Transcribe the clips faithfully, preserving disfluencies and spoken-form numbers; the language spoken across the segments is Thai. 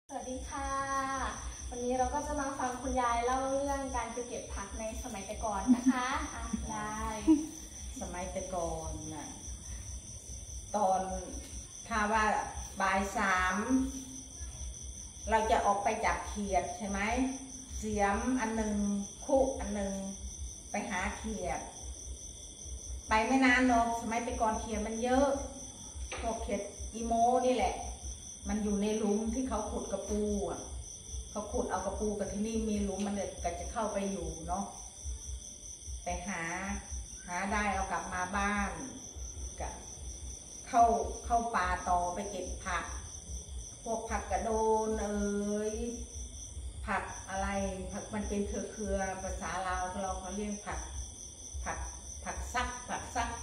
สวัสดีค่ะวันนี้เราก็จะมาฟังคุณยายเล่าเรื่องการไปเก็บผักในสมัยแต่ก่อนนะคะอ่ะได้สมัยแต่ก่อนน่ะตอนถ้าว่าบ่ายสามเราจะออกไปจับเขียดใช่ไหมเสียมอันหนึ่งคุอันหนึ่งไปหาเขียดไปไม่นานหรอกสมัยแต่ก่อนเขียดมันเยอะพวกเขียดอีโมนี่แหละมันอยู่ในหลุมที่เขาขุดกระปูอ่ะเขาขุดเอากระปูกับที่นี่มีหลุมมันเลยก็จะเข้าไปอยู่เนาะไปหาหาได้เอากลับมาบ้านกับเข้าเข้าป่าต่อไปเก็บผักพวกผักกระโดนเอ้ยผักอะไรผักมันเป็นเครือเครือภาษาลาวเราเขาเรียกผักผักผักซักผักซัก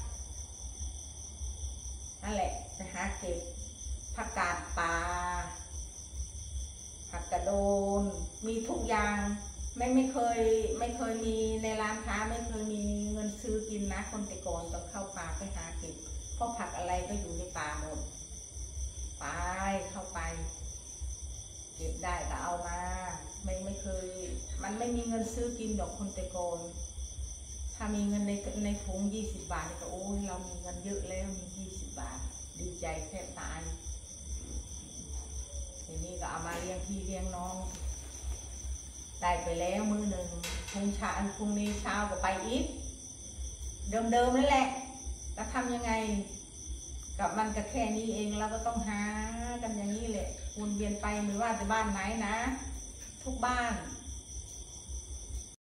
นั่นแหละไปหาเก็บผักกาดป่าผักกระโดนมีทุกอย่างไม่ไม่เคยไม่เคยมีในร้านค้าไม่เคยมีเงินซื้อกินนะคนแต่ก่อนต้องเข้าป่าไปหาเก็บเพราะผักอะไรก็อยู่ในป่าหมดไปเข้าไปเก็บได้ก็เอามาไม่ไม่เคยมันไม่มีเงินซื้อกินดอกคนแต่ก่อนถ้ามีเงินในในถุงยี่สิบบาทก็โอ้ยเรามีเงินเยอะแล้วมียี่สิบบาทดีใจแทบตายทีนี้ก็เอามาเลี้ยงพี่เลี้ยงน้องได้ไปแล้วมือหนึ่งพรุ่งเช้าพรุ่งนี้เช้าก็ไปอีกเดิมๆนั่นแหละแล้วทำยังไงกับมันก็แค่นี้เองเราก็ต้องหากันอย่างนี้แหละวนเวียนไปไม่ว่าจะบ้านไหนนะทุกบ้าน